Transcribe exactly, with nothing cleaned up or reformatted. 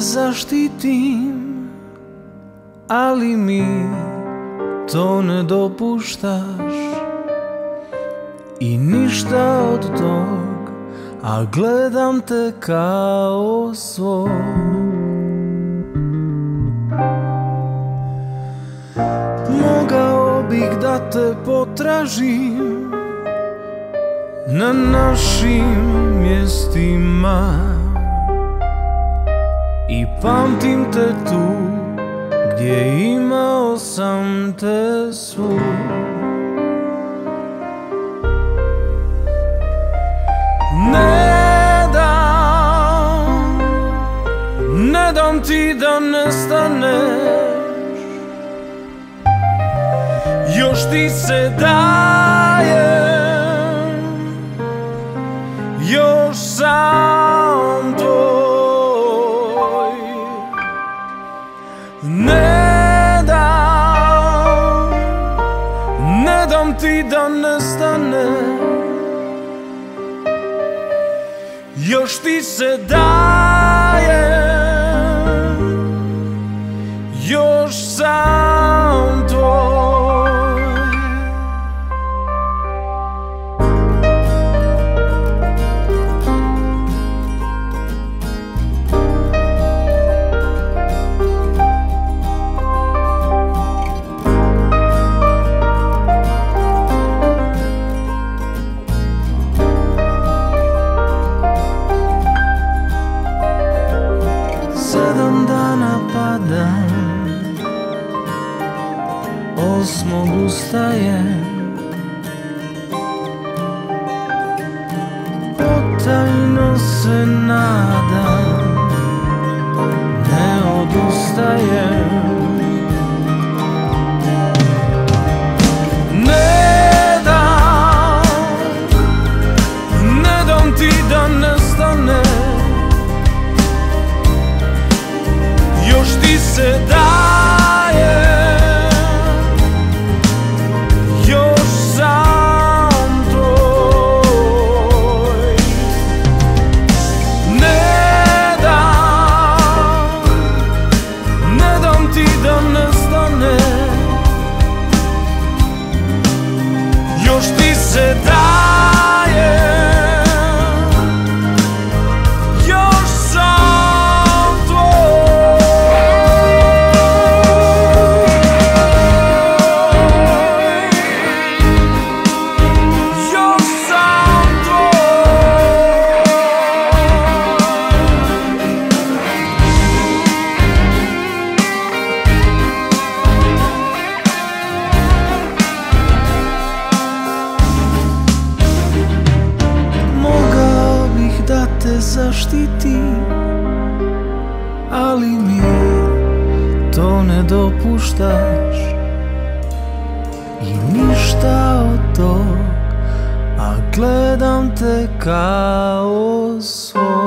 zaštitim, ali mi to ne dopuštaš i ništa od tog, a gledam te kao svog. Mogao bih da te potražim na našim mjestima i pamtim te tu gdje imao sam te svu. Ne dam, ne dam ti da nestaneš, još ti se dajem, još sam tvoj. Ne dam, ne dam ti da nestaneš, još ti se dajem, još sam tvoj. Sedam dana padam, osmog ustajem, potajno se nadam, ne odustajem. Ne dam, ne dam ti da nestane, još ti se daje, još sam tvoj. Ne dam, ne dam ti da nestane, još ti se daje, još sam tvoj. Zaštitim, ali mi to ne dopuštaš i ništa od tog, a gledam te kao svoj.